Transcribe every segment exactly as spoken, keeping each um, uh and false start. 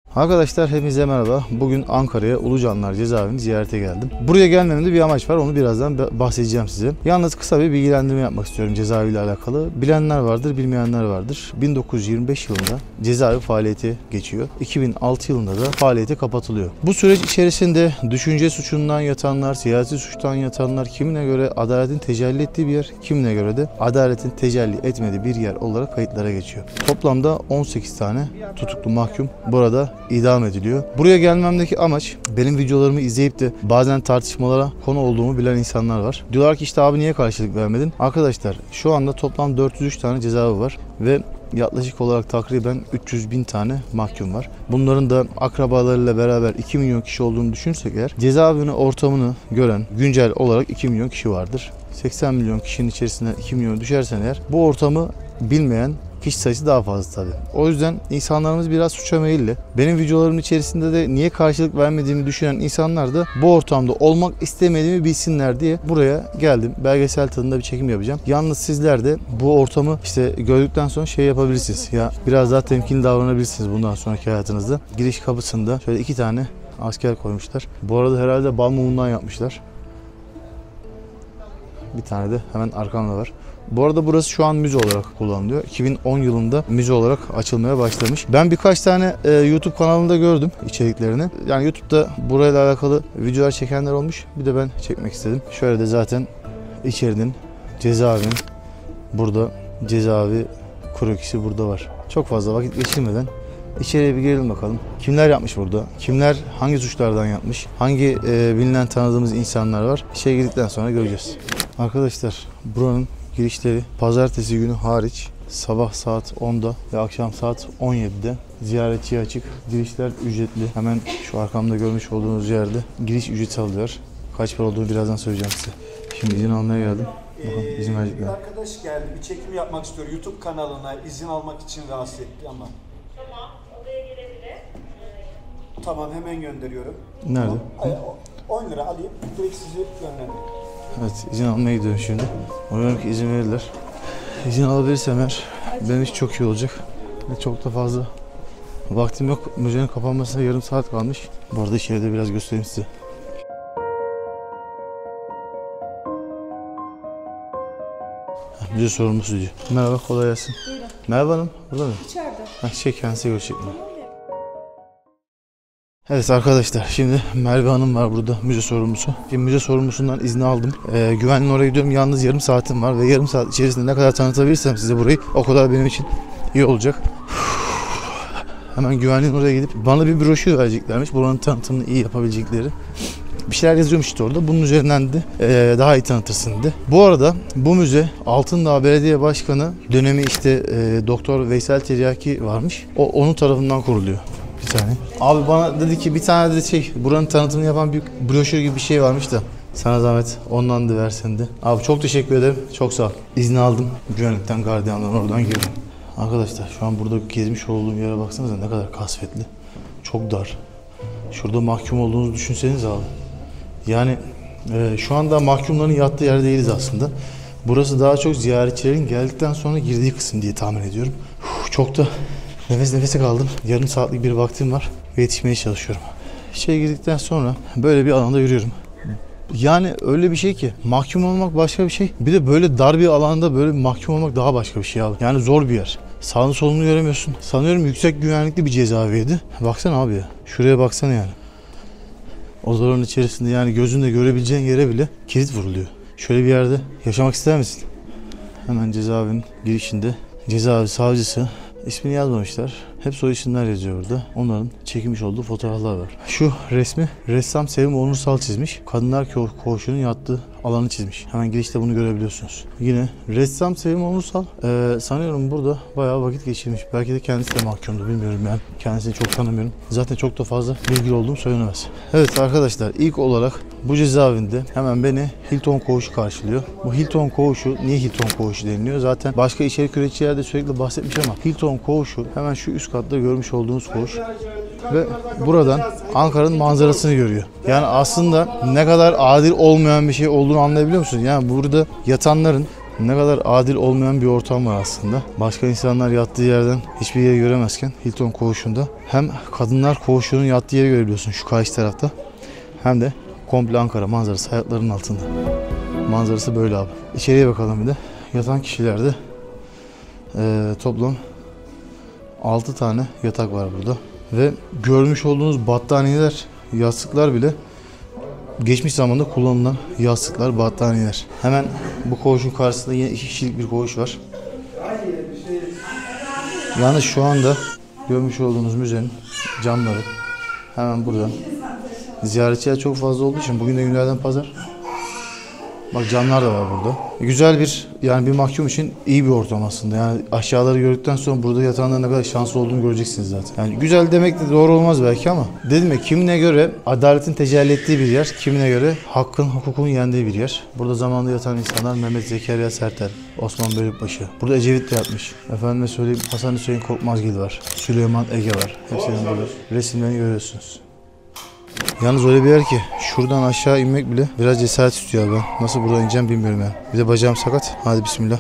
Arkadaşlar hepinize merhaba. Bugün Ankara'ya Ulucanlar Cezaevini ziyarete geldim. Buraya gelmemde bir amaç var. Onu birazdan bahsedeceğim size. Yalnız kısa bir bilgilendirme yapmak istiyorum cezaeviyle alakalı. Bilenler vardır, bilmeyenler vardır. bin dokuz yüz yirmi beş yılında cezaevi faaliyete geçiyor. iki bin altı yılında da faaliyete kapatılıyor. Bu süreç içerisinde düşünce suçundan yatanlar, siyasi suçtan yatanlar, kimine göre adaletin tecelli ettiği bir yer, kimine göre de adaletin tecelli etmediği bir yer olarak kayıtlara geçiyor. Toplamda on sekiz tane tutuklu mahkum burada idam ediliyor. Buraya gelmemdeki amaç, benim videolarımı izleyip de bazen tartışmalara konu olduğumu bilen insanlar var. Diyorlar ki işte abi niye karşılık vermedin? Arkadaşlar şu anda toplam dört yüz üç tane cezaevi var ve yaklaşık olarak takriben üç yüz bin tane mahkum var. Bunların da akrabalarıyla beraber iki milyon kişi olduğunu düşünürsek eğer, cezaevinin ortamını gören güncel olarak iki milyon kişi vardır. seksen milyon kişinin içerisinden iki milyon düşersen eğer, bu ortamı bilmeyen kişi sayısı daha fazla tabii. O yüzden insanlarımız biraz suça meyilli. Benim videolarımın içerisinde de niye karşılık vermediğimi düşünen insanlar da bu ortamda olmak istemediğimi bilsinler diye buraya geldim. Belgesel tadında bir çekim yapacağım. Yalnız sizler de bu ortamı işte gördükten sonra şey yapabilirsiniz. Ya biraz daha temkinli davranabilirsiniz bundan sonraki hayatınızda. Giriş kapısında şöyle iki tane asker koymuşlar. Bu arada herhalde bal mumundan yapmışlar. Bir tane de hemen arkamda var. Bu arada burası şu an müze olarak kullanılıyor. iki bin on yılında müze olarak açılmaya başlamış. Ben birkaç tane e, YouTube kanalında gördüm içeriklerini. Yani YouTube'da burayla alakalı videolar çekenler olmuş. Bir de ben çekmek istedim. Şöyle de zaten içerinin, cezaevinin burada cezaevi krokisi burada var. Çok fazla vakit geçirmeden İçeriye bir girelim bakalım. Kimler yapmış burada? Kimler hangi suçlardan yapmış? Hangi e, bilinen tanıdığımız insanlar var? İçeri girdikten sonra göreceğiz. Arkadaşlar buranın girişleri pazartesi günü hariç sabah saat onda ve akşam saat on yedide ziyaretçiye açık. Girişler ücretli. Hemen şu arkamda görmüş olduğunuz yerde giriş ücreti alıyor. Kaç para olduğunu birazdan söyleyeceğim size. Şimdi izin almaya geldim. Bakalım izin verecekler. Bir arkadaş geldi, bir çekim yapmak istiyor YouTube kanalına, izin almak için rahatsız etti ama. Tamam, odaya gelebilir. Tamam, hemen gönderiyorum. Nerede? on lira alayım, direkt sizi yönlendireyim. Evet, izin almaya gidiyorum şimdi. Umarım ki izin verirler. İzin alabilirsem eğer benim için çok iyi olacak. Ve çok da fazla vaktim yok. Müzenin kapanmasına yarım saat kalmış. Bu arada içeride biraz göstereyim size. Müze sorumlusu diyor. Merhaba, kolay gelsin. Buyurun. Merhaba hanım, burada mı? İçeride. Ha, şey kendisi görecek mi? Evet arkadaşlar, şimdi Merve Hanım var burada, müze sorumlusu. Şimdi müze sorumlusundan izni aldım. Ee, güvenliğin oraya gidiyorum. Yalnız yarım saatim var ve yarım saat içerisinde ne kadar tanıtabilirsem size burayı, o kadar benim için iyi olacak. Hemen güvenliğin oraya gidip bana bir broşür vereceklermiş. Buranın tanıtımını iyi yapabilecekleri. Bir şeyler yazıyormuş işte orada. Bunun üzerinden de e, daha iyi tanıtırsın dedi. Bu arada bu müze Altındağ Belediye Başkanı dönemi işte e, Doktor Veysel Tiryaki varmış. O onun tarafından kuruluyor. Bir tane. Abi bana dedi ki bir tane de şey buranın tanıtımını yapan bir broşür gibi bir şey varmış da sana zahmet ondan da versen de. Abi çok teşekkür ederim. Çok sağ ol. İzni aldım. Güvenlikten, gardiyandan oradan girdim. Arkadaşlar şu an burada gezmiş olduğum yere baksanıza ne kadar kasvetli. Çok dar. Şurada mahkum olduğunuzu düşünseniz abi. Yani e, şu anda mahkumların yattığı yer değiliz aslında. Burası daha çok ziyaretçilerin geldikten sonra girdiği kısım diye tahmin ediyorum. Uf, çok da nefes nefese kaldım. Yarım saatlik bir vaktim var ve yetişmeye çalışıyorum. İçeri girdikten sonra böyle bir alanda yürüyorum. Yani öyle bir şey ki mahkum olmak başka bir şey. Bir de böyle dar bir alanda böyle mahkum olmak daha başka bir şey abi. Yani zor bir yer. Sağını solunu göremiyorsun. Sanıyorum yüksek güvenlikli bir cezaeviydi. Baksana abi ya. Şuraya baksana yani. Odaların içerisinde yani gözünle görebileceğin yere bile kilit vuruluyor. Şöyle bir yerde yaşamak ister misin? Hemen cezaevinin girişinde cezaevi savcısı, ismini yazmamışlar. Hep soy isimler yazıyor burada. Onların çekilmiş olduğu fotoğraflar var. Şu resmi ressam Sevim Onursal çizmiş. Kadınlar Koğuşu'nun yattığı alanı çizmiş. Hemen girişte bunu görebiliyorsunuz. Yine ressam Sevim Onursal e, sanıyorum burada bayağı vakit geçirmiş. Belki de kendisi de mahkumdu, bilmiyorum yani. Kendisini çok tanımıyorum. Zaten çok da fazla bilgili olduğum söylenemez. Evet arkadaşlar, ilk olarak bu cezaevinde hemen beni Hilton Koğuşu karşılıyor. Bu Hilton Koğuşu, niye Hilton Koğuşu deniliyor? Zaten başka içerik üreticiler de sürekli bahsetmiş ama Hilton Koğuşu hemen şu üst katta görmüş olduğunuz koğuş. Ve buradan Ankara'nın manzarasını görüyor. Yani aslında ne kadar adil olmayan bir şey olduğunu anlayabiliyor musunuz? Yani burada yatanların Ne kadar adil olmayan bir ortam var aslında. Başka insanlar yattığı yerden hiçbir yeri göremezken Hilton koğuşunda hem kadınlar koğuşunun yattığı yeri görebiliyorsun şu karşı tarafta. Hem de komple Ankara manzarası hayatlarının altında. Manzarası böyle abi. İçeriye bakalım bir de. Yatan kişilerde e, toplam altı tane yatak var burada. Ve görmüş olduğunuz battaniyeler, yastıklar bile geçmiş zamanda kullanılan yastıklar, battaniyeler. Hemen bu koğuşun karşısında yine iki kişilik bir koğuş var. Yalnız şu anda görmüş olduğunuz müzenin camları hemen buradan. Ziyaretçiler çok fazla olduğu için bugün de günlerden pazar. Bak camlar da var burada. Güzel bir yani bir mahkum için iyi bir ortam aslında. Yani aşağıları gördükten sonra burada yatanların ne kadar şanslı olduğunu göreceksiniz zaten. Yani güzel demek de doğru olmaz belki ama dedim ya kimine göre adaletin tecelli ettiği bir yer, kimine göre hakkın, hukukun yendiği bir yer. Burada zamanında yatan insanlar Mehmet Zekeriya Sertel, Osman Bölükbaşı. Burada Ecevit de yatmış. Efendime söyleyeyim Hasan Hüseyin Korkmazgil var. Süleyman Ege var. Hepsinin burada resimlerini görüyorsunuz. Yalnız öyle bir yer ki şuradan aşağı inmek bile biraz cesaret istiyor abi. Nasıl buradan ineceğim bilmiyorum yani. Bir de bacağım sakat. Hadi bismillah.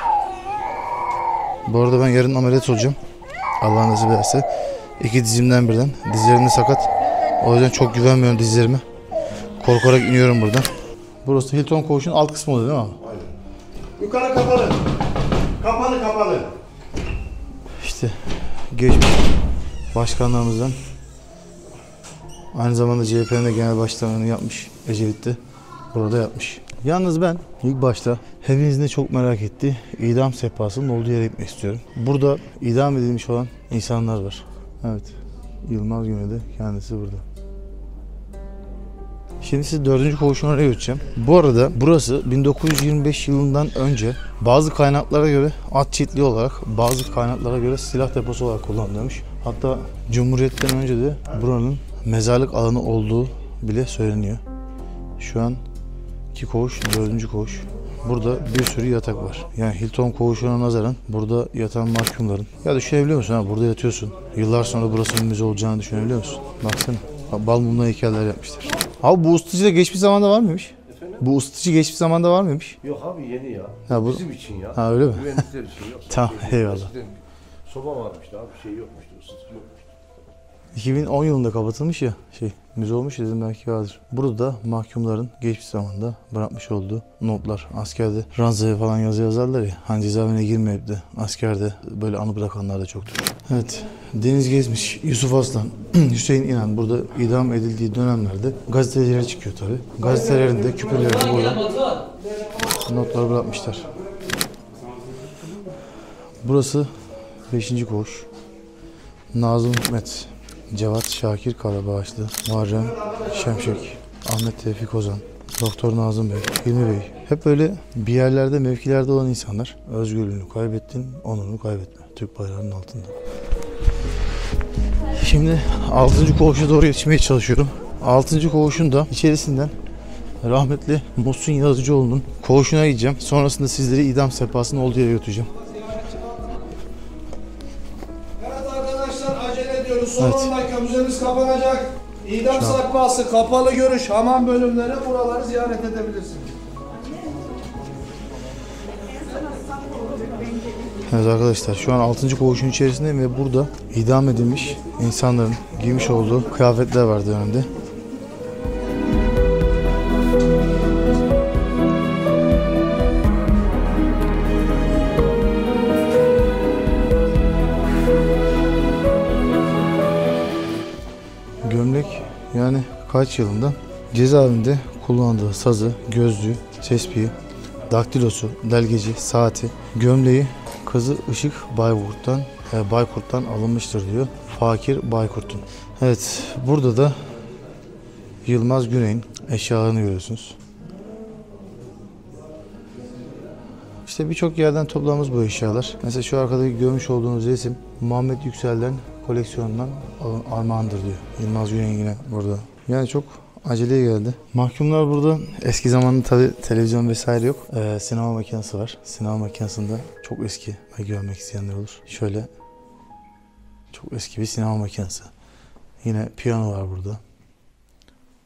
Bu arada ben yarın ameliyat olacağım. Allah nasip ederse. İki dizimden birden. Dizlerim de sakat. O yüzden çok güvenmiyorum dizlerime. Korkarak iniyorum buradan. Burası Hilton koğuşunun alt kısmı oluyor değil mi abi? Aynen. Yukarı kapalı. Kapalı kapalı. İşte geçmiş başkanlarımızdan aynı zamanda C H P'nin de genel başkanlığını yapmış Ecevit'te. Burada yapmış. Yalnız ben ilk başta hepinizin de çok merak ettiği idam sehpasının olduğu yere gitmek istiyorum. Burada idam edilmiş olan insanlar var. Evet. Yılmaz Güney de kendisi burada. Şimdi sizi dördüncü koğuşun oraya götüreceğim. Bu arada burası bin dokuz yüz yirmi beş yılından önce bazı kaynaklara göre at çiftliği olarak, bazı kaynaklara göre silah deposu olarak kullanılıyormuş. Hatta Cumhuriyet'ten önce de buranın mezarlık alanı olduğu bile söyleniyor. Şu an iki koğuş, dördüncü koğuş. Burada bir sürü yatak var. Yani Hilton koğuşuna nazaran burada yatan mahkumların. Ya düşünebiliyor musun ha? Burada yatıyorsun. Yıllar sonra burası bir müze olacağını düşünebiliyor musun? Baksana. Bal mumla heykeller yapmışlar. Abi bu ısıtıcı da geçmiş zamanda var mıymış? Efendim? Bu ısıtıcı geçmiş zamanda var mıymış? Yok abi yeni ya. Ha, bu... Bizim için ya. Ha öyle mi? Güvenlikler için yok. Tamam, eyvallah. Eskiden soba varmıştı abi, şey yokmuştu, ısıtıcı yokmuştu. iki bin on yılında kapatılmış ya şey müze olmuş dedim belki vardır. Burada da mahkumların geçmiş zamanda bırakmış olduğu notlar. Askerde ranzaya falan yazı yazarlar ya. Hani cezaevine girmeyip de askerde böyle anı bırakanlar da çoktur. Evet. Deniz Gezmiş, Yusuf Aslan, Hüseyin İnan burada idam edildiği dönemlerde gazetelere çıkıyor tabi. Gazetelerinde küpelerinde burada notlar bırakmışlar. Burası beşinci koğuş. Nazım Hikmet, Cevat Şakir Karabağaçlı, Muharrem Şemşek, Ahmet Tevfik Ozan, Doktor Nazım Bey, Hilmi Bey. Hep böyle bir yerlerde, mevkilerde olan insanlar. Özgürlüğünü kaybettin, onurunu kaybetme. Türk bayrağının altında. Şimdi altıncı koğuşa doğru yetişmeye çalışıyorum. altıncı koğuşun da içerisinden rahmetli Muhsin Yazıcıoğlu'nun koğuşuna gideceğim. Sonrasında sizleri idam sehpasının olduğu yere götüreceğim. Evet arkadaşlar acele ediyoruz. Son Evet. on dakika müzemiz kapanacak. İdam sehpası, kapalı görüş, hamam bölümleri buraları ziyaret edebilirsiniz. Evet arkadaşlar şu an altıncı koğuşun içerisindeyim ve burada idam edilmiş insanların giymiş olduğu kıyafetler var dönemde. Gömlek yani kaç yılında cezaevinde kullandığı sazı, gözlüğü, tespihi, daktilosu, delgeci, saati, gömleği kızı Işık Baykurt'tan e, Baykurt'tan alınmıştır diyor. Fakir Baykurt'un. Evet, burada da Yılmaz Güney'in eşyalarını görüyorsunuz. İşte birçok yerden topladığımız bu eşyalar. Mesela şu arkadaki görmüş olduğunuz resim Muhammed Yüksel'den koleksiyonundan armağandır diyor. Yılmaz Güney yine burada. Yani çok aceleye geldi. Mahkumlar burada eski zamanında tabi televizyon vesaire yok. Ee, sinema makinesi var. Sinema makinesinde çok eski ve görmek isteyenler olur. Şöyle çok eski bir sinema makinesi. Yine piyano var burada.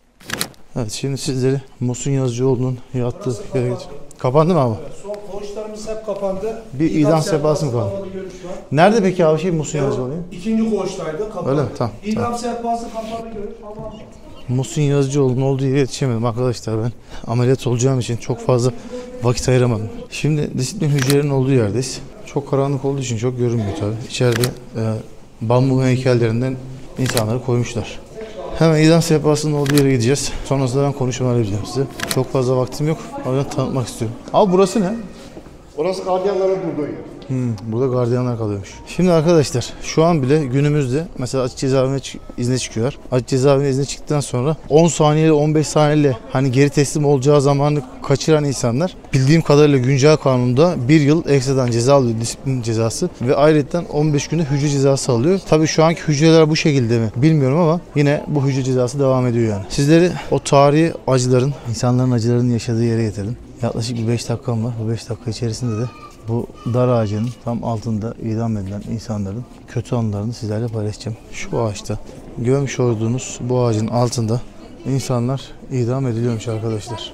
Evet şimdi sizleri Muhsin Yazıcıoğlu'nun yattığı yere getir. Kapandı mı abi? Son koğuşlarımız sefamız hep kapandı. Bir idam sehpası mı kaldı? Kapalı görüş var. Nerede peki abi şey Musun Yazıcı oluyor? İkinci koğuştaydı. Kapalı. Öyle mi? Tamam, İdam tamam. sehpası kapalı görüş. Tamam. Musun Yazıcıoğlu'nun olduğu yere yetişemedim arkadaşlar ben. Ameliyat olacağım için çok fazla vakit ayıramadım. Şimdi disiplin hücrelerinin olduğu yerdeyiz. Çok karanlık olduğu için çok görünmüyor tabii. İçeride e, bambu heykellerinden insanları koymuşlar. Hemen idam sehpasının olduğu yere gideceğiz. Sonrasında ben konuşmalar yapacağım size. Çok fazla vaktim yok. O yüzden tanıtmak istiyorum. Abi burası ne? Orası gardiyanların durduğu yer. Hmm, burada gardiyanlar kalıyormuş. Şimdi arkadaşlar şu an bile günümüzde mesela açık cezaevine çık- izne çıkıyorlar. Açık cezaevine izne çıktıktan sonra on saniyeyle on beş saniyeyle hani geri teslim olacağı zamanı kaçıran insanlar bildiğim kadarıyla güncel kanunda bir yıl ekstradan ceza alıyor, disiplin cezası ve ayrıca on beş günde hücre cezası alıyor. Tabii şu anki hücreler bu şekilde mi bilmiyorum ama yine bu hücre cezası devam ediyor yani. Sizleri o tarihi acıların, insanların acılarının yaşadığı yere getirdim. Yaklaşık bir beş dakikam var. Bu beş dakika içerisinde de bu dar ağacının tam altında idam edilen insanların kötü anılarını sizlerle paylaşacağım. Şu ağaçta görmüş olduğunuz bu ağacın altında insanlar idam ediliyormuş arkadaşlar.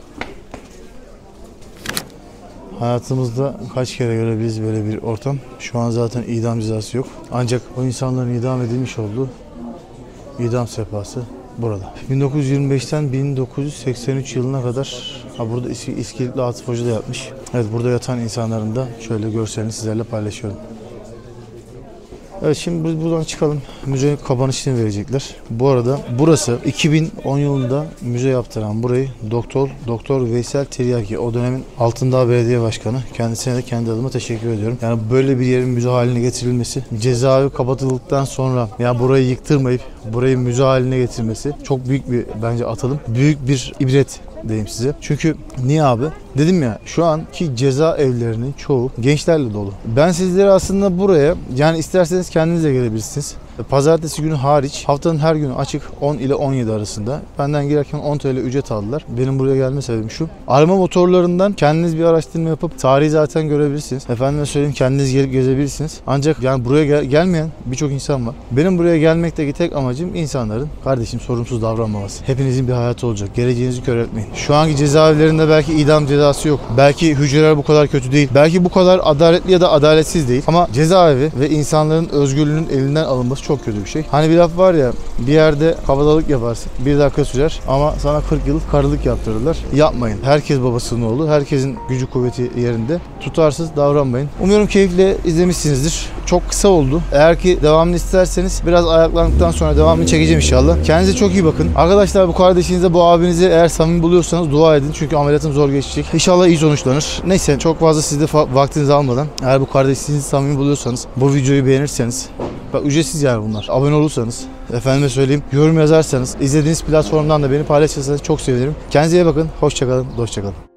Hayatımızda kaç kere görebiliriz böyle bir ortam. Şu an zaten idam cezası yok. Ancak o insanların idam edilmiş olduğu idam sehpası burada. bin dokuz yüz yirmi beşten bin dokuz yüz seksen üç yılına kadar ha burada İs- İskilipli Atıf Hoca da yapmış. Evet, burada yatan insanların da şöyle görselini sizlerle paylaşıyorum. Evet, şimdi biz buradan çıkalım. Müzenin kapanışını verecekler. Bu arada burası iki bin on yılında müze yaptıran burayı Doktor Doktor Veysel Tiryaki, o dönemin Altındağ Belediye Başkanı. Kendisine de kendi adıma teşekkür ediyorum. Yani böyle bir yerin müze haline getirilmesi, cezaevi kapatıldıktan sonra ya burayı yıktırmayıp burayı müze haline getirmesi çok büyük bir bence atılım. Büyük bir ibret diyeyim size. Çünkü niye abi? Dedim ya, şu anki cezaevlerinin çoğu gençlerle dolu. Ben sizleri aslında buraya, yani isterseniz kendiniz de gelebilirsiniz. Pazartesi günü hariç haftanın her günü açık on ile on yedi arasında. Benden girerken on T L ücret aldılar. Benim buraya gelme sebebim şu. Arama motorlarından kendiniz bir araştırma yapıp tarihi zaten görebilirsiniz. Efendime söyleyeyim, kendiniz gelip gezebilirsiniz. Ancak yani buraya gel- gelmeyen birçok insan var. Benim buraya gelmekteki tek amacım insanların kardeşim sorumsuz davranmaması. Hepinizin bir hayatı olacak. Geleceğinizi kör etmeyin. Şu anki cezaevlerinde belki idam cezası yok. Belki hücreler bu kadar kötü değil. Belki bu kadar adaletli ya da adaletsiz değil. Ama cezaevi ve insanların özgürlüğünün elinden alınması çok kötü bir şey. Hani bir laf var ya, bir yerde kabadalık yaparsın, bir dakika sürer ama sana kırk yıl karılık yaptırırlar. Yapmayın. Herkes babasının oğlu. Herkesin gücü kuvveti yerinde. Tutarsız davranmayın. Umuyorum keyifle izlemişsinizdir. Çok kısa oldu. Eğer ki devamını isterseniz biraz ayaklandıktan sonra devamını çekeceğim inşallah. Kendinize çok iyi bakın. Arkadaşlar, bu kardeşinize, bu abinize eğer samimi buluyorsanız dua edin. Çünkü ameliyatım zor geçecek. İnşallah iyi sonuçlanır. Neyse, çok fazla sizde vaktinizi almadan, eğer bu kardeşinizi samimi buluyorsanız, bu videoyu beğenirseniz, bak ücretsiz yani bunlar. Abone olursanız, efendime söyleyeyim, yorum yazarsanız, izlediğiniz platformdan da beni paylaşırsanız çok sevinirim. Kendinize iyi bakın. Hoşça kalın. Hoşça kalın.